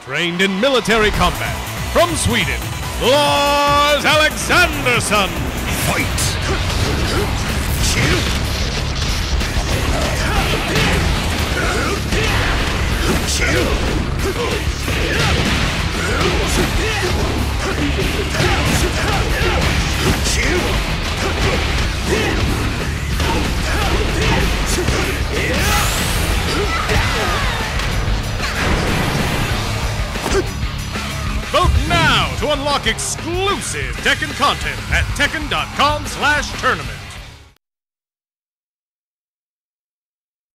Trained in military combat. From Sweden, Lars Alexandersson. Fight! Vote now to unlock exclusive Tekken content at tekken.com/tournament.